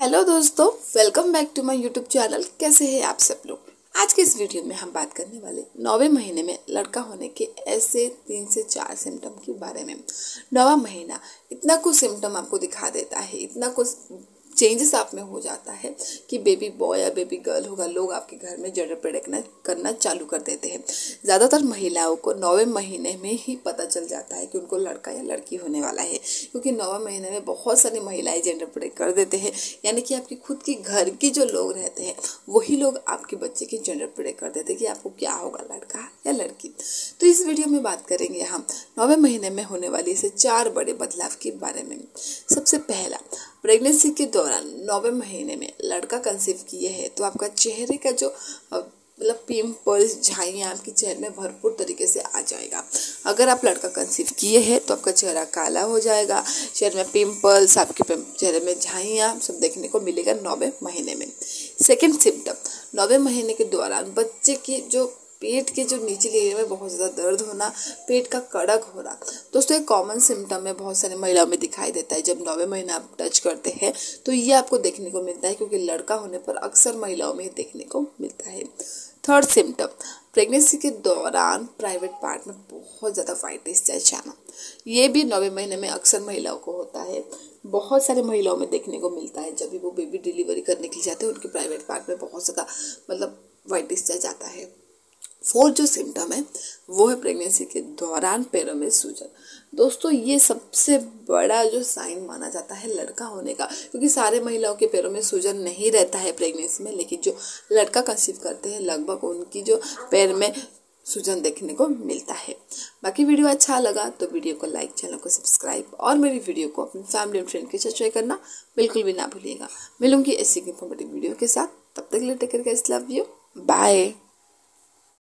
Hello दोस्तों, welcome back to my YouTube channel. कैसे हैं आप सब लोग। आज के इस वीडियो में हम बात करने वाले 9वें महीने में लड़का होने के ऐसे 3 से 4 सिम्टम के बारे में। 9वां महीना इतना कुछ सिम्टम आपको दिखा देता है, इतना कुछ चेंजेस आप में हो जाता है कि बेबी बॉय या बेबी गर्ल होगा, लोग आपके घर में जेंडर प्रेडिक्शन करना चालू कर देते हैं। ज़्यादातर महिलाओं को 9वें महीने में ही पता चल जाता है कि उनको लड़का या लड़की होने वाला है, क्योंकि 9वें महीने में बहुत सारी महिलाएं जेंडर प्रेडिक्ट कर देते हैं। यानी कि आपकी खुद की घर की जो लोग रहते हैं वही लोग आपके बच्चे की जेंडर प्रेडिक्ट कर देते हैं कि आपको क्या होगा, लड़का या लड़की। तो इस वीडियो में बात करेंगे हम 9वें महीने में होने वाली से 4 बड़े बदलाव के बारे में। सबसे पहला, प्रेगनेंसी के दौरान 9वें महीने में लड़का कंसीव किए है तो आपका चेहरे का जो मतलब पिंपल्स, झाइयाँ आपके चेहरे में भरपूर तरीके से आ जाएगा। अगर आप लड़का कंसीव किए हैं तो आपका चेहरा काला हो जाएगा, चेहरे में पिंपल्स, आपके चेहरे में झाइयाँ सब देखने को मिलेगा 9वें महीने में। सेकेंड सिम्टम, 9वें महीने के दौरान बच्चे की जो पेट के जो नीचले एरिया में बहुत ज़्यादा दर्द होना, पेट का कड़क होना। दोस्तों एक कॉमन सिम्टम है, बहुत सारी महिलाओं में दिखाई देता है। जब 9वें महीना आप टच करते हैं तो ये आपको देखने को मिलता है, क्योंकि लड़का होने पर अक्सर महिलाओं में देखने को मिलता है। थर्ड सिम्टम, प्रेगनेंसी के दौरान प्राइवेट पार्ट में बहुत ज़्यादा वाइट डिस्चार्ज आना। ये भी 9वें महीने में अक्सर महिलाओं को होता है, बहुत सारी महिलाओं में देखने को मिलता है। जब भी वो बेबी डिलीवरी करने के लिए जाते हैं उनके प्राइवेट पार्ट में बहुत ज़्यादा मतलब वाइट डिस्चार्ज आता है। फोर्थ जो सिम्टम है वो है प्रेगनेंसी के दौरान पैरों में सूजन। दोस्तों ये सबसे बड़ा जो साइन माना जाता है लड़का होने का, क्योंकि सारे महिलाओं के पैरों में सूजन नहीं रहता है प्रेगनेंसी में, लेकिन जो लड़का कंसीव करते हैं लगभग उनकी जो पैर में सूजन देखने को मिलता है। बाकी वीडियो अच्छा लगा तो वीडियो को लाइक, चैनल को सब्सक्राइब और मेरी वीडियो को अपनी फैमिली एंड फ्रेंड के साथ शेयर करना बिल्कुल भी ना भूलिएगा। मिलूंगी ऐसी इन्फॉर्मेटिव वीडियो के साथ, तब तक के लिए take care guys, love you, bye.